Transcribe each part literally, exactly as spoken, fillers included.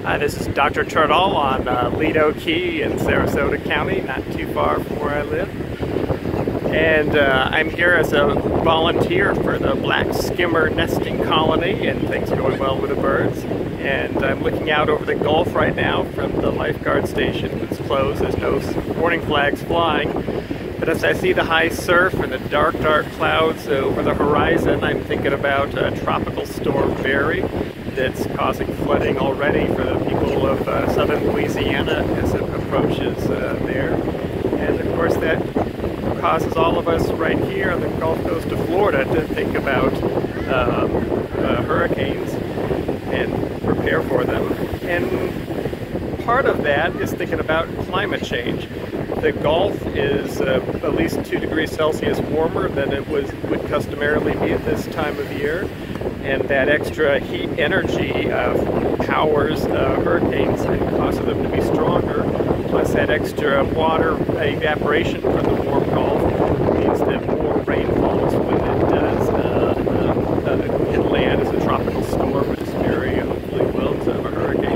Uh, this is Doctor Terdal on uh, Lido Key in Sarasota County, not too far from where I live. And uh, I'm here as a volunteer for the black skimmer nesting colony, and things are going well with the birds. And I'm looking out over the Gulf right now from the lifeguard station. It's closed, there's no warning flags flying. But as I see the high surf and the dark, dark clouds over the horizon, I'm thinking about uh, Tropical Storm Barry that's causing flooding already for the people of uh, southern Louisiana as it approaches uh, there. And of course that causes all of us right here on the Gulf Coast of Florida to think about um, uh, hurricanes and prepare for them. And part of that is thinking about climate change. The Gulf is uh, at least two degrees Celsius warmer than it was, would customarily be at this time of year. And that extra heat energy uh, powers uh, hurricanes and causes them to be stronger. Plus that extra water evaporation from the warm Gulf means that more rain falls when it does uh, uh, uh, hit land as a tropical storm, which is very hopefully will of a hurricane.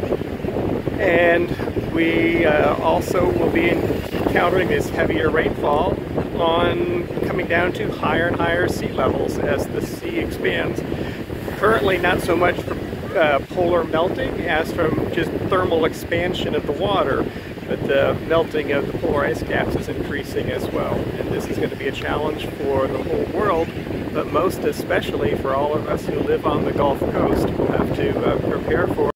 And we uh, also will be encountering this heavier rainfall on coming down to higher and higher sea levels as the sea expands. Currently not so much from uh, polar melting as from just thermal expansion of the water, but the melting of the polar ice caps is increasing as well. And this is going to be a challenge for the whole world, but most especially for all of us who live on the Gulf Coast. We'll have to uh, prepare for